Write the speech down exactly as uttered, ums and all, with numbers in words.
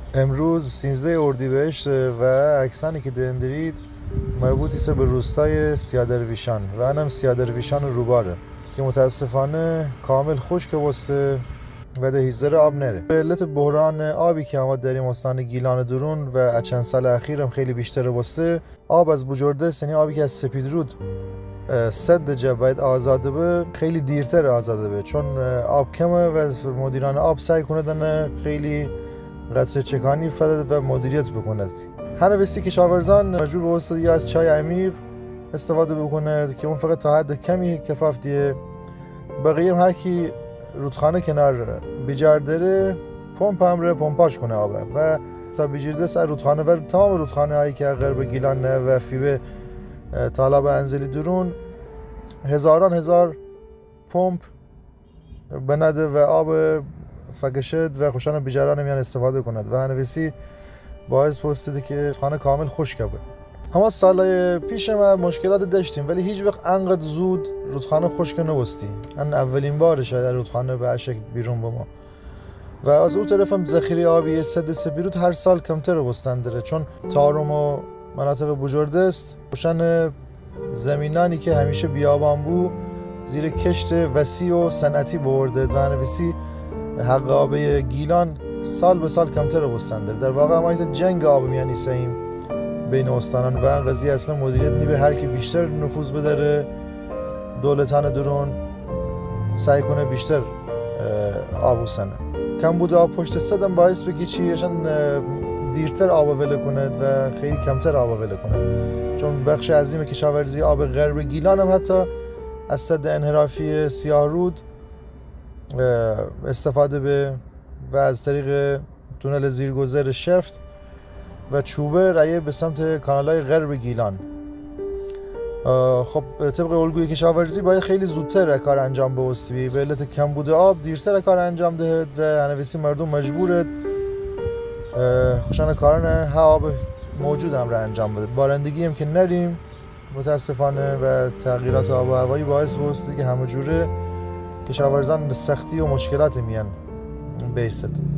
امروز سیزده اردیبهشت و اکسانی که دندرید مربوطی است به روستای سیادرویشان و انم سیادرویشان روباره که متاسفانه کامل خشک وسته و ده هیزدر آب نره. به علت بحران آبی که آمد در این استان گیلان درون و چند سال اخیرم خیلی بیشتر وسته، آب از بجرده سنی آبی که از سپیدرود سد جا باید آزاده به خیلی دیرتر آزاده به، چون آب کمه و مدیران آب سعی کنه خیلی قطره چکانی فدد و مدیریت بکند. هر وسی که کشاورزان مجبور به واسطه یا از چای عمیق استفاده بکنه که اون فقط تا حد کمی کفاف دیه. بقیه هر کی رودخانه کنار بیجار داره پمپ هم ره پمپاش کنه آبه و تا بیجرده سر رودخانه و تمام رودخانه هایی که غرب گیلان و فیبه طالب انزلی درون هزاران هزار پمپ بنده و آب فگشد و خوشان بیجاران میان استفاده کند و هنویسی باعث پوستده که خانه کامل خشک بود. اما سالهای پیش ما مشکلات داشتیم ولی هیچ وقت انقدر زود رودخانه خشک نوستی. ان اولین بارش در رودخانه به شکل بیرون با ما و از اون طرف هم ذخیره آبی سد سپیرود هر سال کمتر وستن داره، چون تارم و مناطق بجرده است. خوشان زمینانی که همیشه بیابان بود زیر کشت وسیع و صنعتی برده و هنویسی حق آب گیلان سال به سال کمتر وستنده. در واقع ما ایت جنگ آب میانی سیم بین استانان و این قضیه اصلا مدیریت نیبه هر کی بیشتر نفوذ بداره دولتان درون سعی کنه بیشتر آب وسنه. کم بوده آب پشت صدم باعث بگی چی اشان دیرتر آب وله کند و خیلی کمتر آب وله کند، چون بخش عظیم کشاورزی آب غرب گیلان هم حتی از سد انحرافی سیاه رود استفاده به و از طریق تونل زیرگذر شفت و چوبه رایه به سمت کانالای غرب گیلان. خب طبق الگوی کشاورزی باید خیلی زودتر کار انجام بوستی به علت کمبود آب دیرتر کار انجام دهد و هنویسی مردم مجبورد خوشان کاران ها آب موجود هم را انجام بده. بارندگی هم که نریم متاسفانه و تغییرات آب و هوایی باعث بوستی که همه جوره کشاورزان سختی و مشکلات میان بیستد.